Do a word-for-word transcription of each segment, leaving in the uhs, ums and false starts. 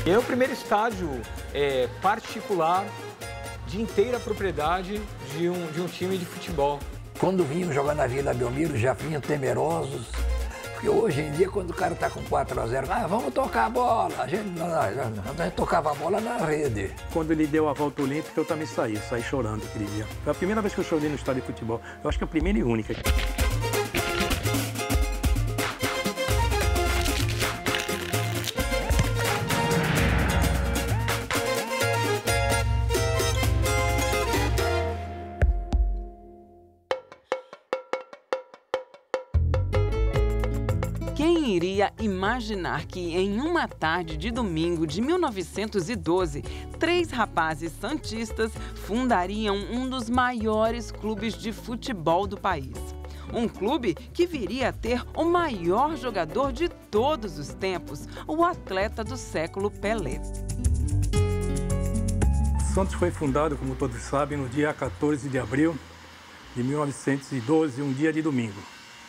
E é o primeiro estádio é, particular de inteira propriedade de um, de um time de futebol. Quando vinham jogar na Vila Belmiro, já vinham temerosos. Porque hoje em dia, quando o cara está com quatro a zero, ah, vamos tocar a bola. A gente, não, não, a gente tocava a bola na rede. Quando ele deu a volta olímpica, eu também saí, saí chorando aquele dia. Foi a primeira vez que eu chorei no estádio de futebol. Eu acho que é a primeira e única. Quem iria imaginar que em uma tarde de domingo de mil novecentos e doze, três rapazes santistas fundariam um dos maiores clubes de futebol do país. Um clube que viria a ter o maior jogador de todos os tempos, o atleta do século Pelé. Santos foi fundado, como todos sabem, no dia quatorze de abril de mil novecentos e doze, um dia de domingo.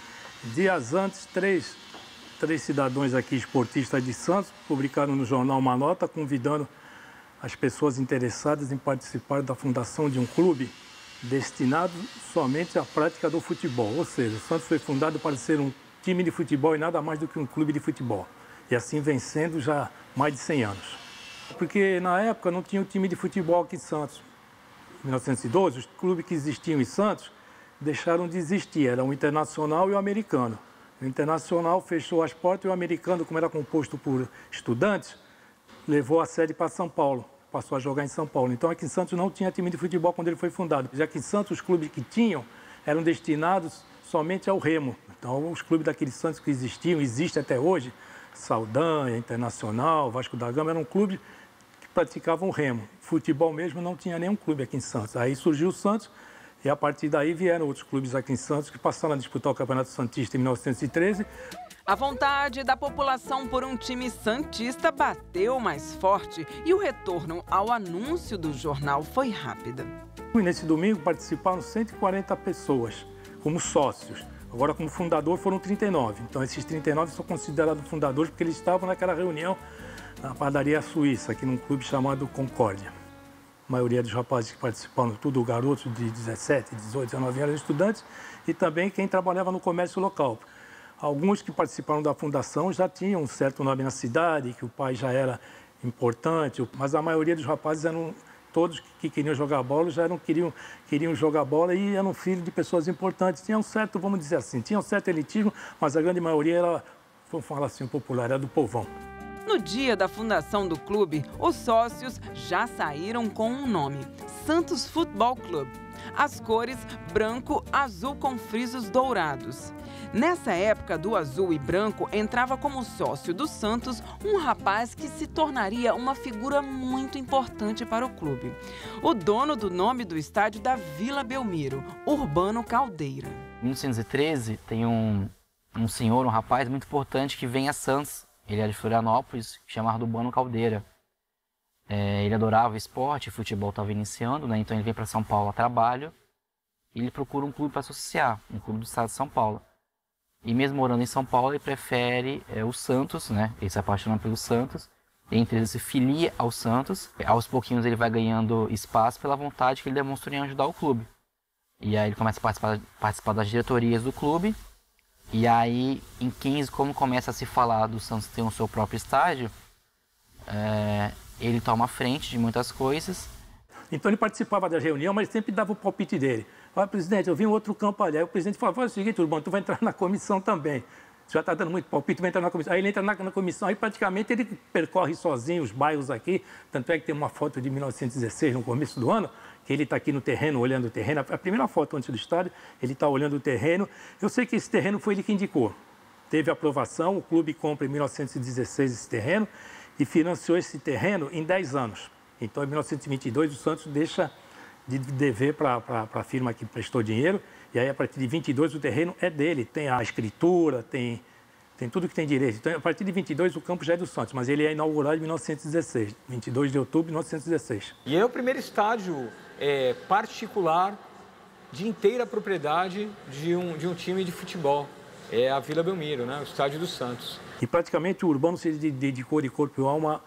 Dias antes, três Três cidadãos aqui, esportistas de Santos, publicaram no jornal uma nota convidando as pessoas interessadas em participar da fundação de um clube destinado somente à prática do futebol. Ou seja, o Santos foi fundado para ser um time de futebol e nada mais do que um clube de futebol. E assim vencendo já há mais de cem anos. Porque na época não tinha um time de futebol aqui em Santos. Em mil novecentos e doze, os clubes que existiam em Santos deixaram de existir. Era o Internacional e o Americano. O Internacional fechou as portas e o Americano, como era composto por estudantes, levou a sede para São Paulo, passou a jogar em São Paulo. Então aqui em Santos não tinha time de futebol quando ele foi fundado, já que em Santos os clubes que tinham eram destinados somente ao remo. Então os clubes daqueles Santos que existiam, existem até hoje, Saldanha, Internacional, Vasco da Gama, eram clubes que praticavam remo. Futebol mesmo não tinha nenhum clube aqui em Santos. Aí surgiu o Santos. E a partir daí vieram outros clubes aqui em Santos que passaram a disputar o Campeonato Santista em mil novecentos e treze. A vontade da população por um time santista bateu mais forte e o retorno ao anúncio do jornal foi rápido. E nesse domingo participaram cento e quarenta pessoas como sócios. Agora, como fundador, foram trinta e nove. Então, esses trinta e nove são considerados fundadores porque eles estavam naquela reunião na padaria suíça, aqui num clube chamado Concórdia. A maioria dos rapazes que participaram, tudo garotos de dezessete, dezoito, dezenove anos, estudantes, e também quem trabalhava no comércio local. Alguns que participaram da fundação já tinham um certo nome na cidade, que o pai já era importante, mas a maioria dos rapazes eram todos que queriam jogar bola, já eram, queriam, queriam jogar bola e eram filhos de pessoas importantes. Tinha um certo, vamos dizer assim, tinha um certo elitismo, mas a grande maioria era, vamos falar assim, popular, era do povão. No dia da fundação do clube, os sócios já saíram com um nome: Santos Futebol Clube. As cores branco, azul com frisos dourados. Nessa época do azul e branco, entrava como sócio do Santos um rapaz que se tornaria uma figura muito importante para o clube. O dono do nome do estádio da Vila Belmiro, Urbano Caldeira. Em mil novecentos e treze, tem um, um senhor, um rapaz muito importante que vem a Santos. Ele era de Florianópolis, chamado Urbano Caldeira. É, ele adorava esporte, futebol estava iniciando, né? Então ele vem para São Paulo a trabalho e ele procura um clube para associar, um clube do estado de São Paulo. E mesmo morando em São Paulo, ele prefere é, o Santos, né? Ele se apaixona pelo Santos, entre eles se filia ao Santos. Aos pouquinhos ele vai ganhando espaço pela vontade que ele demonstrou em ajudar o clube. E aí ele começa a participar, participar das diretorias do clube. E aí, em quinze, como começa a se falar do Santos ter o seu próprio estádio, é, ele toma a frente de muitas coisas. Então ele participava da reunião, mas sempre dava o palpite dele. Olha, presidente, eu vi um outro campo ali. Aí o presidente falava, faz o seguinte, Urbano, tu vai entrar na comissão também. Você já está dando muito palpite, vai entrar na comissão. Aí ele entra na, na comissão, aí praticamente ele percorre sozinho os bairros aqui. Tanto é que tem uma foto de mil novecentos e dezesseis, no começo do ano, que ele está aqui no terreno, olhando o terreno. A primeira foto antes do estádio, ele está olhando o terreno. Eu sei que esse terreno foi ele que indicou. Teve aprovação, o clube compra em mil novecentos e dezesseis esse terreno e financiou esse terreno em dez anos. Então, em mil novecentos e vinte e dois, o Santos deixa de dever para a firma que prestou dinheiro. E aí, a partir de vinte e dois, o terreno é dele. Tem a escritura, tem, tem tudo que tem direito. Então, a partir de vinte e dois, o campo já é do Santos, mas ele é inaugurado em mil novecentos e dezesseis, vinte e dois de outubro de mil novecentos e dezesseis. E é o primeiro estádio é, particular de inteira propriedade de um, de um time de futebol. É a Vila Belmiro, né? O estádio do Santos. E praticamente o Urbano se dedicou de corpo e alma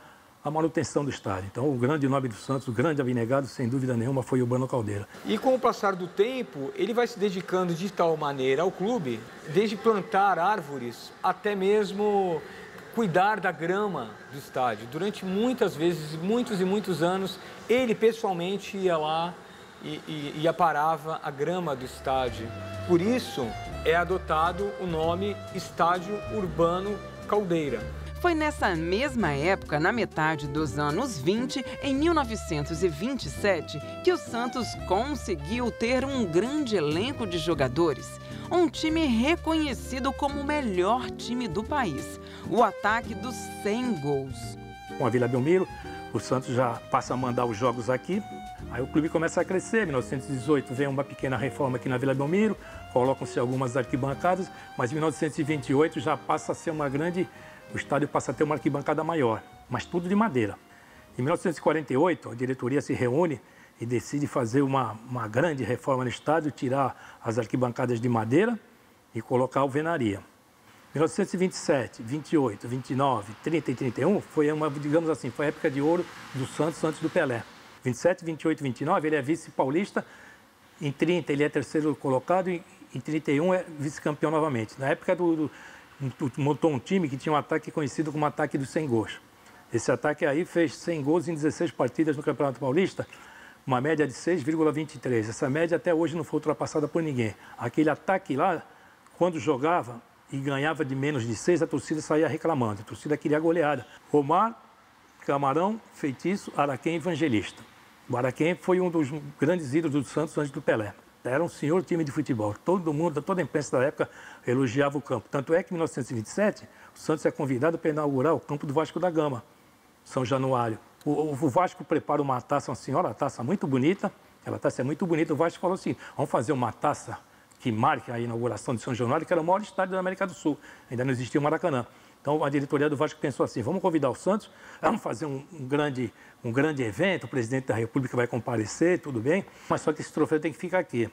a manutenção do estádio. Então, o grande nome do Santos, o grande abnegado, sem dúvida nenhuma, foi o Urbano Caldeira. E com o passar do tempo, ele vai se dedicando de tal maneira ao clube, desde plantar árvores até mesmo cuidar da grama do estádio. Durante muitas vezes, muitos e muitos anos, ele pessoalmente ia lá e, e, e aparava a grama do estádio. Por isso, é adotado o nome Estádio Urbano Caldeira. Foi nessa mesma época, na metade dos anos vinte, em mil novecentos e vinte e sete, que o Santos conseguiu ter um grande elenco de jogadores. Um time reconhecido como o melhor time do país. O ataque dos cem gols. Com a Vila Belmiro, o Santos já passa a mandar os jogos aqui. Aí o clube começa a crescer. Em mil novecentos e dezoito vem uma pequena reforma aqui na Vila Belmiro. Colocam-se algumas arquibancadas. Mas em mil novecentos e vinte e oito já passa a ser uma grande... O estádio passa a ter uma arquibancada maior, mas tudo de madeira. Em mil novecentos e quarenta e oito, a diretoria se reúne e decide fazer uma, uma grande reforma no estádio, tirar as arquibancadas de madeira e colocar alvenaria. Em mil novecentos e vinte e sete, vinte e oito, vinte e nove, trinta e trinta e um foi uma, digamos assim, foi a época de ouro do Santos antes do Pelé. vinte e sete, vinte e oito, vinte e nove ele é vice-paulista, em trinta ele é terceiro colocado e em trinta e um é vice-campeão novamente. Na época do, do montou um time que tinha um ataque conhecido como ataque dos cem gols. Esse ataque aí fez cem gols em dezesseis partidas no Campeonato Paulista, uma média de seis vírgula vinte e três. Essa média até hoje não foi ultrapassada por ninguém. Aquele ataque lá, quando jogava e ganhava de menos de seis, a torcida saía reclamando. A torcida queria goleada. Omar, Camarão, Feitiço, Araquém e Evangelista. O Araquém foi um dos grandes ídolos do Santos antes do Pelé. Era um senhor time de futebol. Todo mundo, toda a imprensa da época elogiava o campo. Tanto é que em mil novecentos e vinte e sete, o Santos é convidado para inaugurar o campo do Vasco da Gama, São Januário. O, o Vasco prepara uma taça, uma senhora uma taça muito bonita. Aquela taça é muito bonita. O Vasco falou assim, vamos fazer uma taça que marque a inauguração de São Januário, que era o maior estádio da América do Sul. Ainda não existia o Maracanã. Então, a diretoria do Vasco pensou assim, vamos convidar o Santos, vamos fazer um, um, grande, um grande evento, o presidente da República vai comparecer, tudo bem, mas só que esse troféu tem que ficar aqui.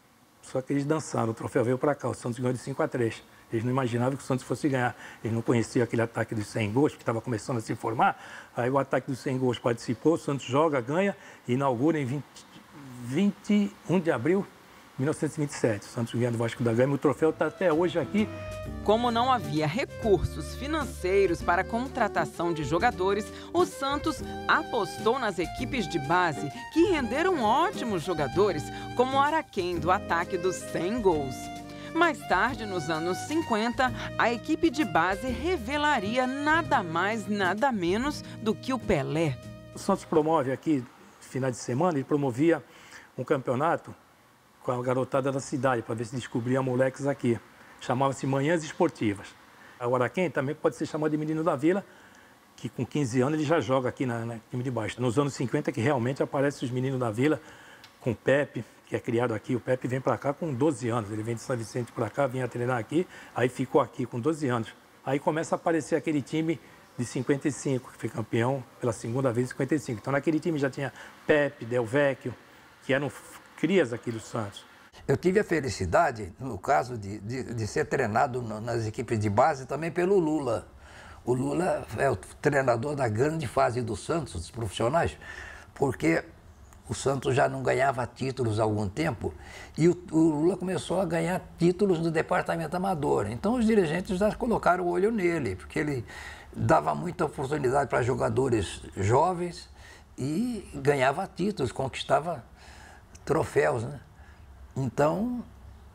Só que eles dançaram, o troféu veio para cá, o Santos ganhou de cinco a três. Eles não imaginavam que o Santos fosse ganhar. Eles não conheciam aquele ataque dos cem gols, que estava começando a se formar. Aí o ataque dos cem gols participou, o Santos joga, ganha e inaugura em vinte, vinte e um de abril de mil novecentos e vinte e sete. O Santos ganha do Vasco da Gama e o troféu está até hoje aqui. Como não havia recursos financeiros para a contratação de jogadores, o Santos apostou nas equipes de base, que renderam ótimos jogadores, como o Araquém, do ataque dos cem gols. Mais tarde, nos anos cinquenta, a equipe de base revelaria nada mais, nada menos do que o Pelé. O Santos promove aqui, final de semana, ele promovia um campeonato com a garotada da cidade, para ver se descobria moleques aqui. Chamava-se Manhãs Esportivas. O Araquém também pode ser chamado de Menino da Vila, que com quinze anos ele já joga aqui na, na time de baixo. Nos anos cinquenta que realmente aparecem os Meninos da Vila, com o Pepe, que é criado aqui. O Pepe vem para cá com doze anos, ele vem de São Vicente para cá, vinha treinar aqui, aí ficou aqui com doze anos. Aí começa a aparecer aquele time de cinquenta e cinco, que foi campeão pela segunda vez em cinquenta e cinco. Então naquele time já tinha Pepe, Del Vecchio, que eram crias aqui do Santos. Eu tive a felicidade, no caso, de, de, de ser treinado nas equipes de base também pelo Lula. O Lula é o treinador da grande fase do Santos, dos profissionais, porque o Santos já não ganhava títulos há algum tempo e o, o Lula começou a ganhar títulos no departamento amador. Então os dirigentes já colocaram o olho nele, porque ele dava muita oportunidade para jogadores jovens e ganhava títulos, conquistava troféus, né? Então,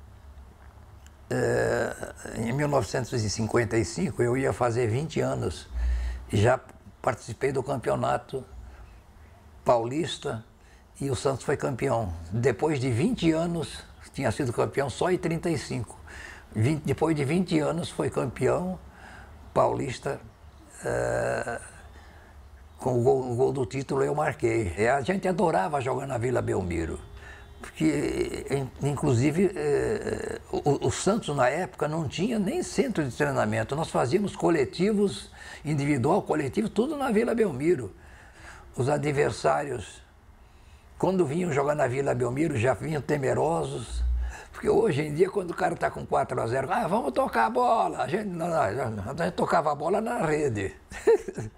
é, em mil novecentos e cinquenta e cinco, eu ia fazer vinte anos e já participei do campeonato paulista e o Santos foi campeão. Depois de vinte anos, tinha sido campeão só em trinta e cinco. vinte, depois de vinte anos, foi campeão paulista. É, com o gol, o gol do título eu marquei. E a gente adorava jogar na Vila Belmiro. Porque, inclusive, eh, o, o Santos, na época, não tinha nem centro de treinamento. Nós fazíamos coletivos, individual, coletivo, tudo na Vila Belmiro. Os adversários, quando vinham jogar na Vila Belmiro, já vinham temerosos. Porque hoje em dia, quando o cara está com quatro a zero, ah, vamos tocar a bola. A gente, não, não, a gente tocava a bola na rede.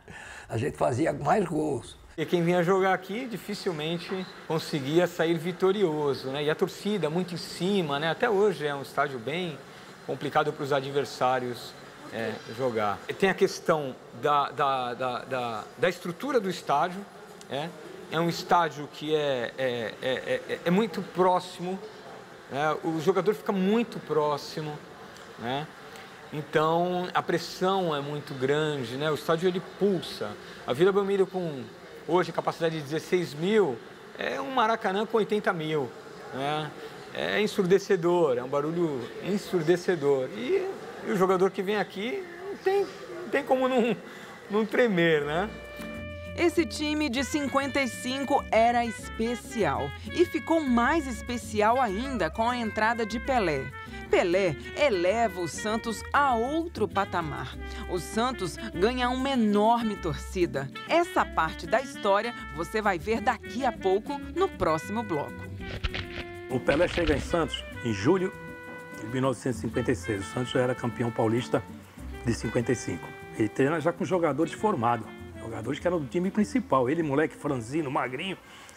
a gente fazia mais gols. E quem vinha jogar aqui dificilmente conseguia sair vitorioso, né? E a torcida muito em cima, né? Até hoje é um estádio bem complicado para os adversários é, jogar. E tem a questão da, da, da, da, da estrutura do estádio, é, é um estádio que é, é, é, é, é muito próximo, né? O jogador fica muito próximo, né? Então a pressão é muito grande, né? O estádio ele pulsa. A Vila Belmiro com hoje, capacidade de dezesseis mil, é um Maracanã com oitenta mil. Né? É ensurdecedor, é um barulho ensurdecedor. E, e o jogador que vem aqui não tem, não tem como não, não tremer, né? Esse time de cinquenta e cinco era especial e ficou mais especial ainda com a entrada de Pelé. Pelé eleva o Santos a outro patamar. O Santos ganha uma enorme torcida. Essa parte da história você vai ver daqui a pouco no próximo bloco. O Pelé chega em Santos em julho de mil novecentos e cinquenta e seis. O Santos já era campeão paulista de cinquenta e cinco. Ele treina já com jogadores formados, jogadores que eram do time principal. Ele, moleque franzino, magrinho.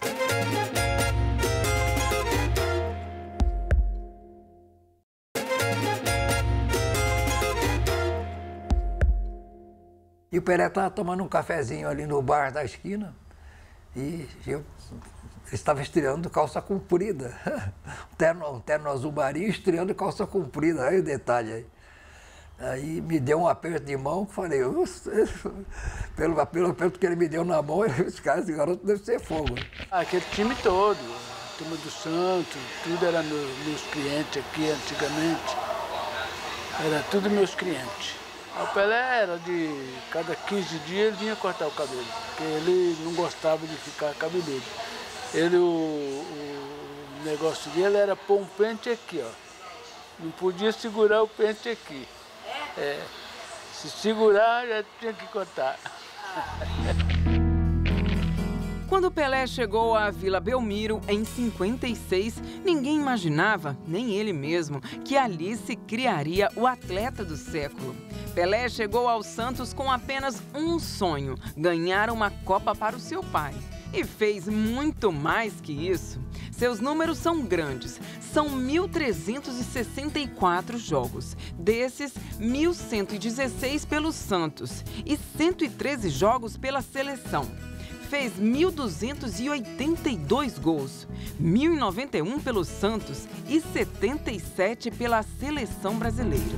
E o Pelé estava tomando um cafezinho ali no bar da esquina e eu estava estreando calça comprida. Um terno, um terno azul marinho estreando calça comprida, aí o detalhe aí. Aí me deu um aperto de mão que falei, pelo, pelo aperto que ele me deu na mão, esse cara, esse garoto deve ser fogo. Aquele time todo, a turma do Santos, tudo era meu, meus clientes aqui antigamente. Era tudo meus clientes. O Pelé era de cada quinze dias ele vinha cortar o cabelo, porque ele não gostava de ficar cabeludo. Ele, o, o negócio dele era pôr um pente aqui, ó. Não podia segurar o pente aqui. É, se segurar, já tinha que cortar. Quando Pelé chegou à Vila Belmiro em cinquenta e seis, ninguém imaginava, nem ele mesmo, que ali se criaria o atleta do século. Pelé chegou ao Santos com apenas um sonho, ganhar uma Copa para o seu pai. E fez muito mais que isso. Seus números são grandes, são mil trezentos e sessenta e quatro jogos. Desses, mil cento e dezesseis pelo Santos e cento e treze jogos pela seleção. Fez mil duzentos e oitenta e dois gols, mil e noventa e um pelo Santos e setenta e sete pela seleção brasileira.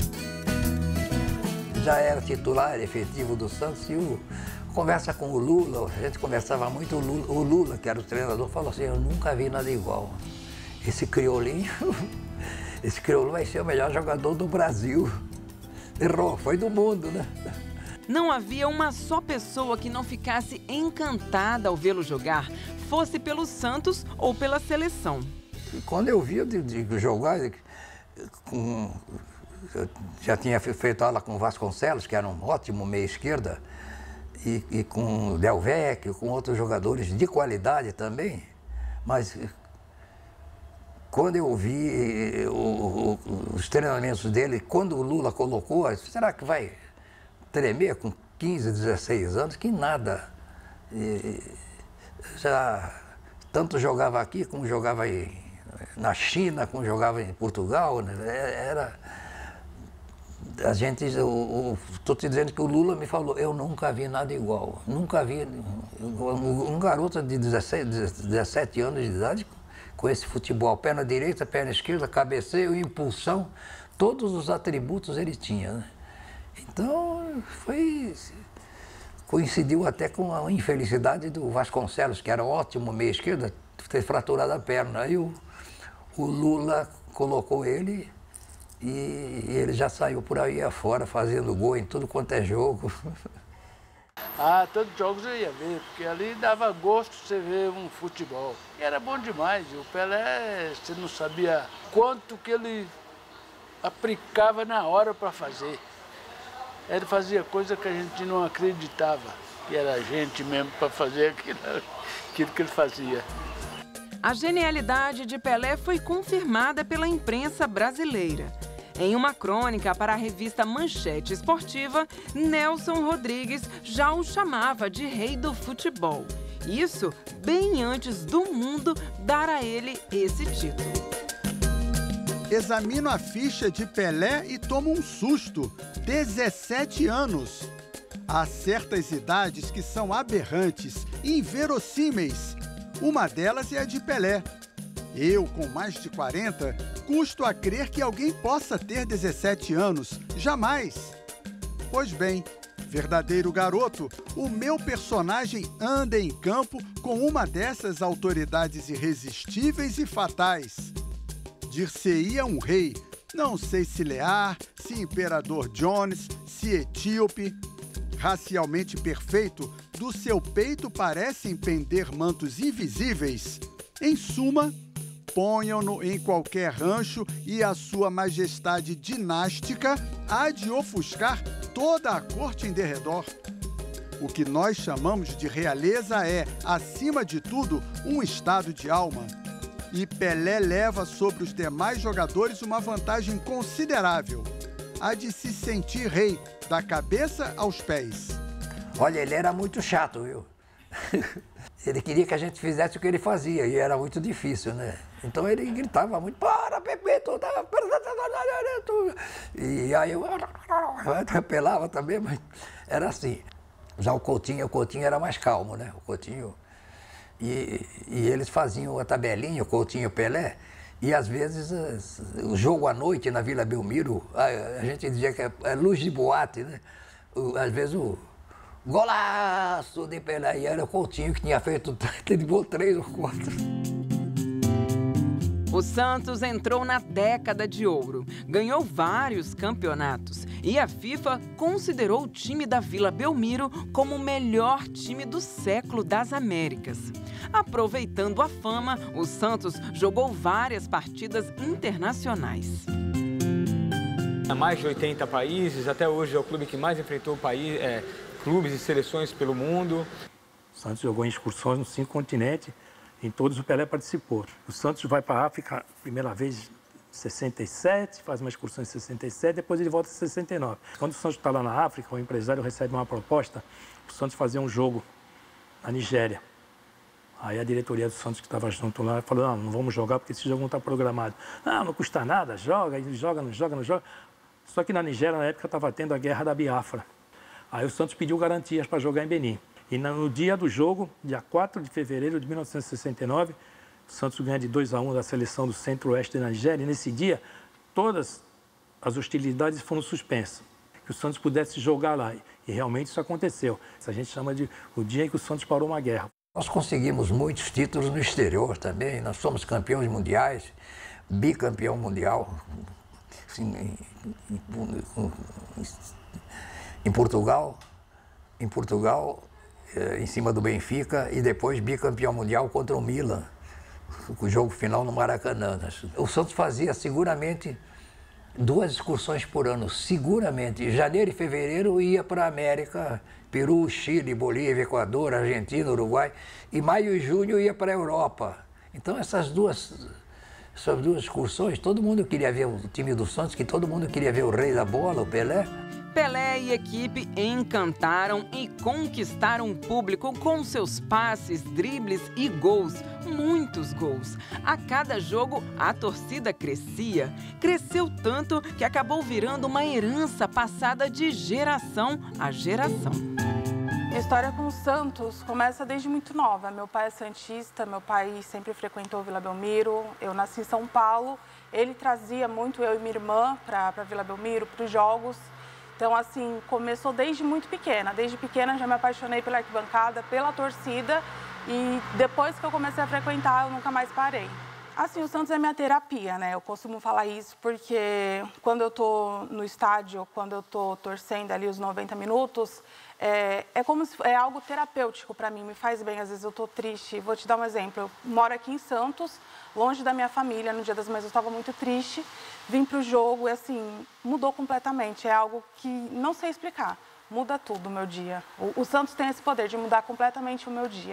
Já era titular efetivo do Santos e o, conversa com o Lula, a gente conversava muito, o Lula, o Lula, que era o treinador, falou assim, eu nunca vi nada igual. Esse criolinho, esse crioulo vai ser o melhor jogador do Brasil. Errou, foi do mundo, né? Não havia uma só pessoa que não ficasse encantada ao vê-lo jogar, fosse pelo Santos ou pela seleção. E quando eu vi de, de jogar, com, eu já tinha feito aula com o Vasconcelos, que era um ótimo meia-esquerda, e, e com o Del Vecchio, com outros jogadores de qualidade também, mas quando eu vi o, o, os treinamentos dele, quando o Lula colocou, eu disse, será que vai tremer com quinze, dezesseis anos? Que nada. E já tanto jogava aqui como jogava aí na China, como jogava em Portugal, né? Era a gente, estou te dizendo que o Lula me falou, eu nunca vi nada igual, nunca vi um, um garoto de dezesseis, dezessete anos de idade com esse futebol, perna direita, perna esquerda, cabeceio, impulsão, todos os atributos ele tinha, né? Então, foi, coincidiu até com a infelicidade do Vasconcelos, que era ótimo meia-esquerda, ter fraturado a perna. Aí o, o Lula colocou ele e ele já saiu por aí afora, fazendo gol em tudo quanto é jogo. Ah, todos os jogos eu ia ver, porque ali dava gosto você ver um futebol. E era bom demais, o Pelé, você não sabia quanto que ele aplicava na hora para fazer. Ele fazia coisa que a gente não acreditava, que era gente mesmo para fazer aquilo, aquilo que ele fazia. A genialidade de Pelé foi confirmada pela imprensa brasileira. Em uma crônica para a revista Manchete Esportiva, Nelson Rodrigues já o chamava de rei do futebol. Isso bem antes do mundo dar a ele esse título. Examino a ficha de Pelé e tomo um susto. dezessete anos. Há certas idades que são aberrantes e inverossímeis. Uma delas é a de Pelé. Eu, com mais de quarenta, custo a crer que alguém possa ter dezessete anos. Jamais. Pois bem, verdadeiro garoto, o meu personagem anda em campo com uma dessas autoridades irresistíveis e fatais. Dir-se-ia um rei, não sei se Lear, se Imperador Jones, se Etíope. Racialmente perfeito, do seu peito parecem pender mantos invisíveis. Em suma, ponham-no em qualquer rancho e a sua majestade dinástica há de ofuscar toda a corte em derredor. O que nós chamamos de realeza é, acima de tudo, um estado de alma. E Pelé leva sobre os demais jogadores uma vantagem considerável, a de se sentir rei, da cabeça aos pés. Olha, ele era muito chato, viu? Ele queria que a gente fizesse o que ele fazia, e era muito difícil, né? Então ele gritava muito, para, Pepeto! E aí eu apelava também, mas era assim. Já o Coutinho, o Coutinho era mais calmo, né? O Coutinho... E, e eles faziam a tabelinha, o Coutinho e o Pelé, e às vezes o jogo à noite na Vila Belmiro, a, a gente dizia que é, é luz de boate, né? O, às vezes o golaço de Pelé, e era o Coutinho que tinha feito, ele gol três ou quatro. O Santos entrou na década de ouro, ganhou vários campeonatos e a FIFA considerou o time da Vila Belmiro como o melhor time do século das Américas. Aproveitando a fama, o Santos jogou várias partidas internacionais. Há mais de oitenta países, até hoje é o clube que mais enfrentou país, é, clubes e seleções pelo mundo. O Santos jogou em excursões nos cinco continentes. Em todos o Pelé participou. O Santos vai para a África, primeira vez em sessenta e sete, faz uma excursão em sessenta e sete, depois ele volta em sessenta e nove. Quando o Santos está lá na África, o empresário recebe uma proposta, o Santos fazer um jogo na Nigéria. Aí a diretoria do Santos, que estava junto lá, falou, não, não vamos jogar porque esse jogo não está programado. Não, não custa nada, joga, joga, não joga, não joga. Só que na Nigéria, na época, estava tendo a guerra da Biafra. Aí o Santos pediu garantias para jogar em Benim. E no dia do jogo, dia quatro de fevereiro de mil novecentos e sessenta e nove, o Santos ganha de dois a um da seleção do Centro-Oeste da Nigéria. E nesse dia, todas as hostilidades foram suspensas. Que o Santos pudesse jogar lá. E realmente isso aconteceu. Isso a gente chama de o dia em que o Santos parou uma guerra. Nós conseguimos muitos títulos no exterior também. Nós somos campeões mundiais, bicampeão mundial. Assim, em, em, em Portugal, em Portugal... em cima do Benfica, e depois bicampeão mundial contra o Milan, o jogo final no Maracanã. O Santos fazia seguramente duas excursões por ano, seguramente. Em janeiro e fevereiro ia para a América, Peru, Chile, Bolívia, Equador, Argentina, Uruguai, e maio e junho ia para a Europa. Então essas duas, essas duas excursões, todo mundo queria ver o time do Santos, que todo mundo queria ver o rei da bola, o Pelé. Pelé e equipe encantaram e conquistaram o público com seus passes, dribles e gols. Muitos gols. A cada jogo, a torcida crescia. Cresceu tanto que acabou virando uma herança passada de geração a geração. Minha história com o Santos começa desde muito nova. Meu pai é santista, meu pai sempre frequentou Vila Belmiro. Eu nasci em São Paulo. Ele trazia muito eu e minha irmã para a Vila Belmiro, para os jogos. Então, assim, começou desde muito pequena. Desde pequena já me apaixonei pela arquibancada, pela torcida. E depois que eu comecei a frequentar, eu nunca mais parei. Assim, o Santos é minha terapia, né? Eu costumo falar isso porque quando eu tô no estádio, quando eu tô torcendo ali os noventa minutos, é, é como se, é algo terapêutico para mim, me faz bem. Às vezes eu tô triste. Vou te dar um exemplo. Eu moro aqui em Santos, longe da minha família. No Dia das Mães eu estava muito triste. Vim para o jogo e, assim, mudou completamente. É algo que não sei explicar. Muda tudo o meu dia. O, o Santos tem esse poder de mudar completamente o meu dia.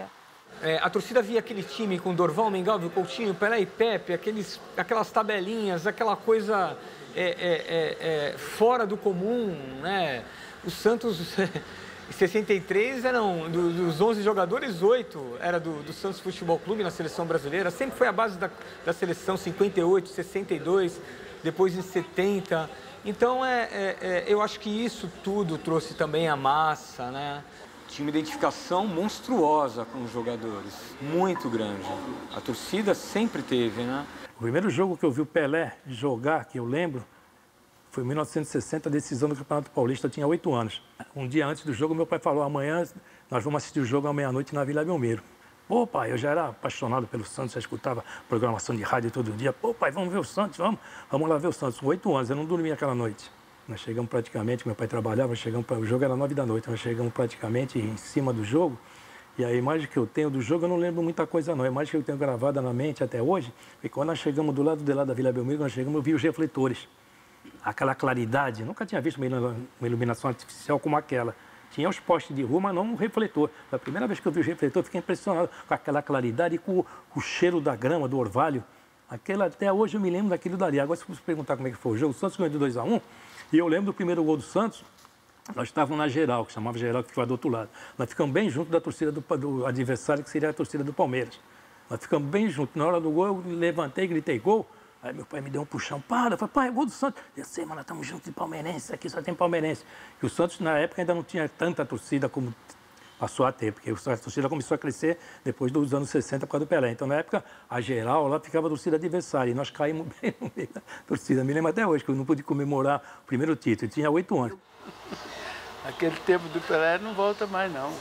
É, a torcida via aquele time com Dorval, Mengalvio, Coutinho, Pelé e Pepe, aqueles, aquelas tabelinhas, aquela coisa é, é, é, fora do comum, né? O Santos, em sessenta e três, eram do, dos onze jogadores, oito era do, do Santos Futebol Clube na seleção brasileira. Sempre foi a base da, da seleção, cinquenta e oito, sessenta e dois, depois em setenta. Então, é, é, é, eu acho que isso tudo trouxe também a massa, né? Tinha uma identificação monstruosa com os jogadores, muito grande. A torcida sempre teve, né? O primeiro jogo que eu vi o Pelé jogar, que eu lembro, foi em mil novecentos e sessenta, a decisão do Campeonato Paulista, eu tinha oito anos. Um dia antes do jogo, meu pai falou, amanhã nós vamos assistir o jogo à meia-noite na Vila Belmiro. Pô, pai, eu já era apaixonado pelo Santos, já escutava programação de rádio todo dia. Pô, pai, vamos ver o Santos, vamos, vamos lá ver o Santos. Com oito anos, eu não dormia aquela noite. Nós chegamos praticamente, meu pai trabalhava, chegamos pra, o jogo era nove da noite, nós chegamos praticamente em cima do jogo. E a imagem que eu tenho do jogo, eu não lembro muita coisa não. A imagem que eu tenho gravada na mente até hoje, é quando nós chegamos do lado de lá da Vila Belmiro, nós chegamos, eu vi os refletores. Aquela claridade, nunca tinha visto uma iluminação artificial como aquela. Tinha os postes de rua, mas não um refletor. Foi a primeira vez que eu vi o refletor, fiquei impressionado com aquela claridade e com o, o cheiro da grama, do orvalho. Aquela, até hoje eu me lembro daquilo dali. Agora, se você perguntar como é que foi o jogo, o Santos ganhou de dois a um, e eu lembro do primeiro gol do Santos, nós estávamos na geral, que chamava geral, que ficava do outro lado. Nós ficamos bem junto da torcida do, do adversário, que seria a torcida do Palmeiras. Nós ficamos bem juntos. Na hora do gol, eu levantei, gritei gol. Aí meu pai me deu um puxão, para, eu falei, pai, é gol do Santos. Eu sei, mano, nós estamos juntos de palmeirense, aqui só tem palmeirense. E o Santos, na época, ainda não tinha tanta torcida como passou a ter, porque a torcida começou a crescer depois dos anos sessenta por causa do Pelé. Então, na época, a geral, lá ficava a torcida adversária, e nós caímos bem no meio da torcida. Me lembro até hoje, que eu não pude comemorar o primeiro título, eu tinha oito anos. Aquele tempo do Pelé não volta mais, não.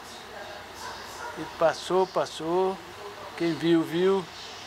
Ele passou, passou, quem viu, viu.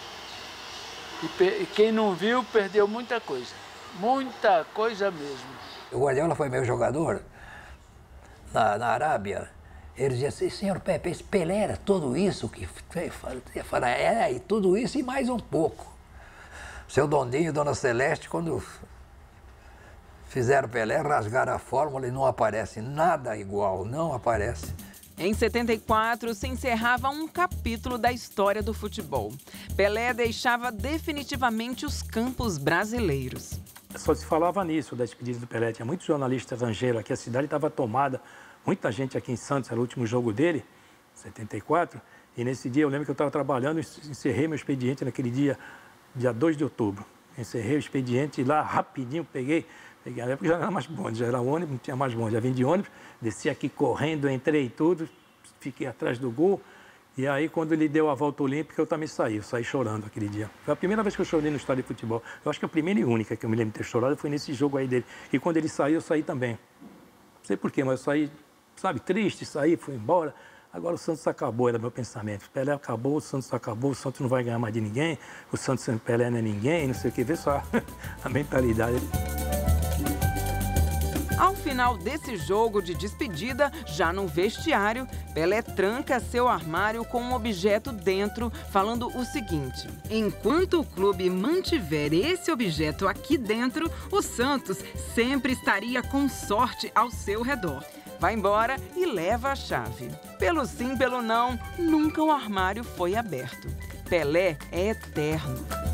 E quem não viu, perdeu muita coisa. Muita coisa mesmo. O Guardiola foi meu jogador na, na Arábia. Ele dizia assim, senhor Pepe, esse Pelé era tudo isso que eu falei, é, e tudo isso e mais um pouco. Seu Dondinho e Dona Celeste, quando fizeram Pelé, rasgaram a fórmula e não aparece nada igual, não aparece. Em setenta e quatro, se encerrava um capítulo da história do futebol. Pelé deixava definitivamente os campos brasileiros. Só se falava nisso, da despedida do Pelé. Tinha muitos jornalistas estrangeiros aqui, a cidade estava tomada. Muita gente aqui em Santos, era o último jogo dele, setenta e quatro. E nesse dia eu lembro que eu estava trabalhando, encerrei meu expediente naquele dia, dia dois de outubro. Encerrei o expediente e lá rapidinho peguei. Na época já não era mais bonde, já era ônibus, não tinha mais bonde. Já vim de ônibus, desci aqui correndo, entrei e tudo, fiquei atrás do gol. E aí, quando ele deu a volta olímpica, eu também saí, eu saí chorando aquele dia. Foi a primeira vez que eu chorei no estádio de futebol. Eu acho que a primeira e única que eu me lembro de ter chorado foi nesse jogo aí dele. E quando ele saiu, eu saí também. Não sei porquê, mas eu saí, sabe, triste, saí, fui embora. Agora o Santos acabou, era meu pensamento. O Pelé acabou, o Santos acabou, o Santos não vai ganhar mais de ninguém, o Santos sem Pelé não é ninguém, não sei o que, vê só a mentalidade. Ao final desse jogo de despedida, já no vestiário, Pelé tranca seu armário com um objeto dentro, falando o seguinte: enquanto o clube mantiver esse objeto aqui dentro, o Santos sempre estaria com sorte ao seu redor. Vai embora e leva a chave. Pelo sim, pelo não, nunca o armário foi aberto. Pelé é eterno.